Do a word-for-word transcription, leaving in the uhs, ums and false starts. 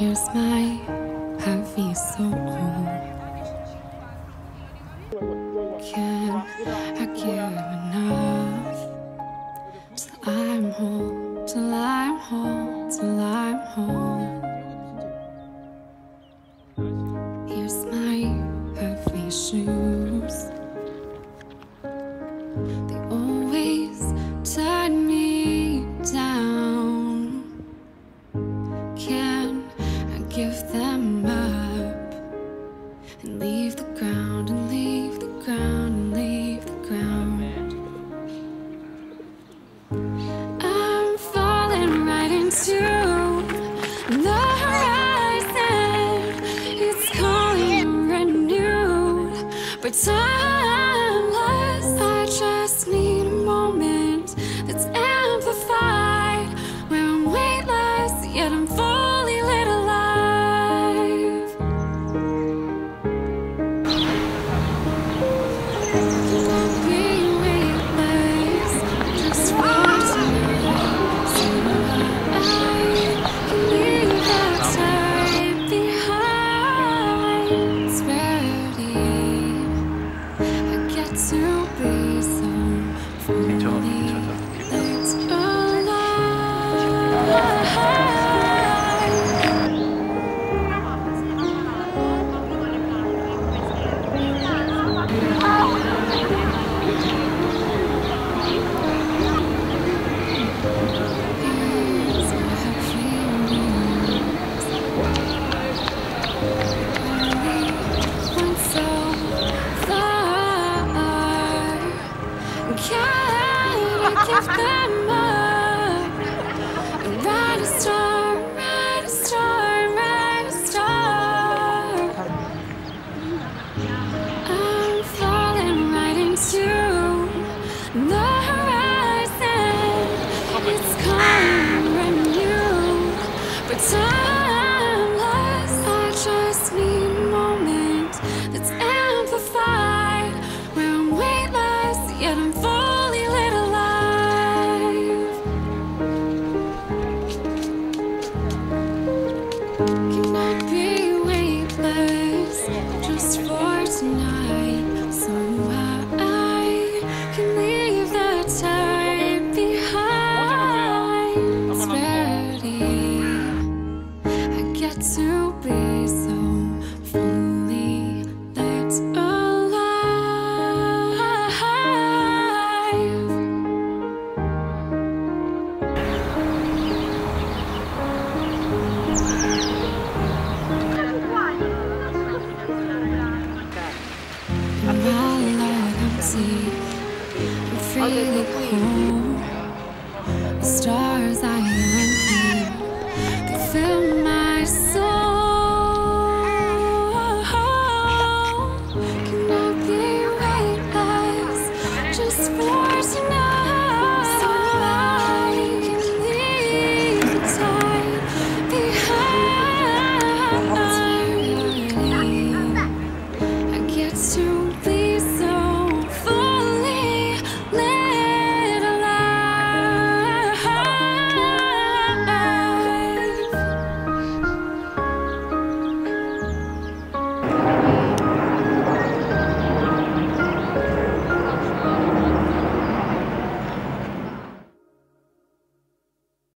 Here's my heavy soul. Can I give enough till I'm whole, till I'm whole, till I'm whole? Here's my heavy shoes. They always turn me down. Can I give them up and leave the ground, and leave the ground, and leave the ground? I'm falling right into the horizon. It's calling renewed, but timeless. I just need a moment that's amplified, where I'm weightless, yet I'm fully lit alive. Don't be weightless, just float tonight, so I can leave that time behind. It's rarity I get to be so fully lit alive. Here's my heavy news. Only went so far. Can I give them up and ride a star, ride a star, ride a star? I'm falling right into the horizon. It's calling renewed, but timeless. I just need a moment that's amplified, where I'm weightless, yet I'm fully lit alive.